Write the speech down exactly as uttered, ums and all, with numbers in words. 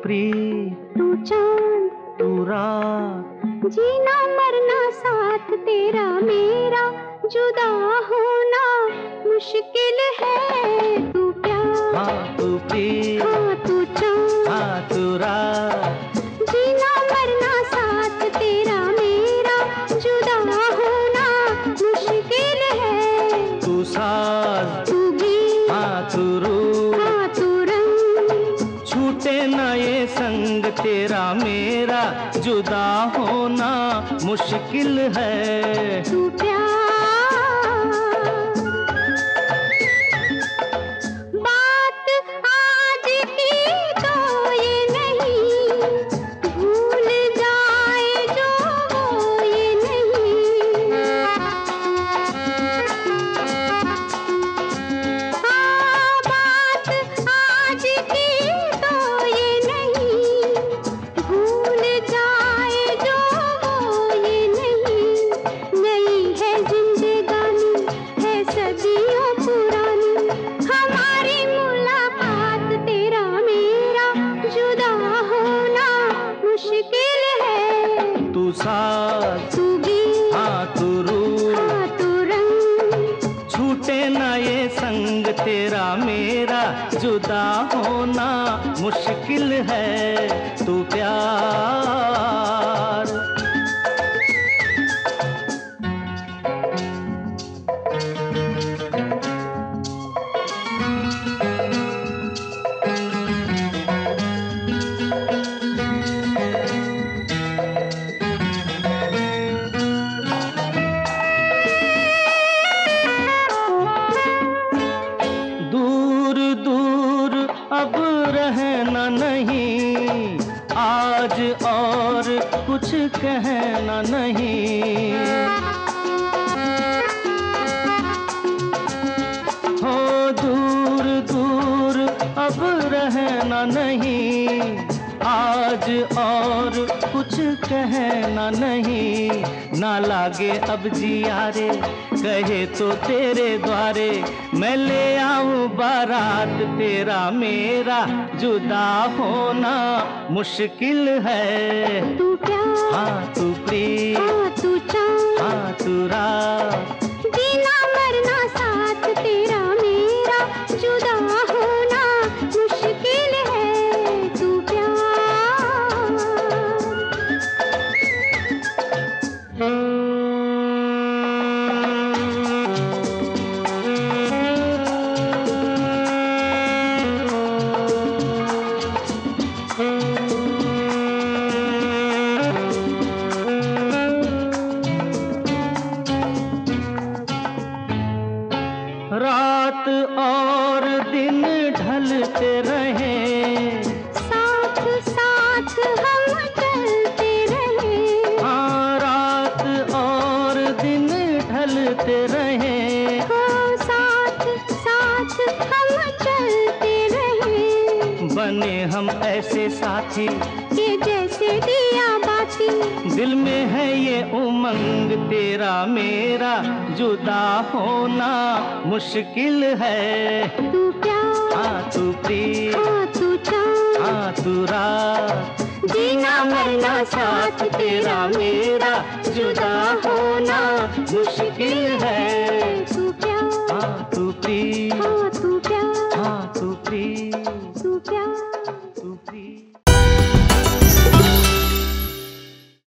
प्रीत तू चांद तू रात, जीना मरना साथ तेरा मेरा, जुदा होना मुश्किल है। तू प्यार हाँ तू प्रीत हाँ तू चांद हाँ तू रात, जीना मरना साथ तेरा मेरा, जुदा होना मुश्किल है। तू साज तू गीत हाँ तू रूह, हाँ तू रंग, छूटे ना ये संग तेरा मेरा, जुदा होना मुश्किल है। तू प्यार बात आज की तो ये नहीं, भूल जाए जो वो ये नहीं। हाँ बात आज की तो ये नहीं, भूल जाए जो वो ये नहीं। नई है जिंदगानी है सदियों पुरानी, हमारी मुलाकात तेरा मेरा, जुदा होना मुश्किल है। तू साज तू गीत हाँ तू रूह, हाँ तू रंग, छूटे ना ये संग तेरा मेरा, जुदा होना मुश्किल है। तू प्यार दूर दूर अब रहना नहीं, आज और कुछ कहना नहीं। हो दूर दूर अब रहना नहीं, आज और कुछ कहना नहीं। ना लागे अब जिया रे, कहे तो तेरे द्वारे, मैं ले आऊं बारात तेरा मेरा, जुदा होना मुश्किल है। तू प्यार हाँ तू प्रीत हाँ तू चांद, हाँ तू रात, जीना मरना साथ तेरा मेरा, जुदा होना मुश्किल है। तू प्यार रात और दिन ढलते रहे, साथ साथ हम चलते रहे। हाँ रात और दिन ढलते रहे, हो साथ साथ हम चलते रहे। बने हम ऐसे साथी, ये जैसे दिया बाती, दिल में है ये उमंग तेरा मेरा, जुदा होना मुश्किल है। तू प्यार हाँ तू प्रीत हाँ तू चांद, हाँ तू रात, जीना मरना साथ तेरा मेरा, जुदा होना मुश्किल है।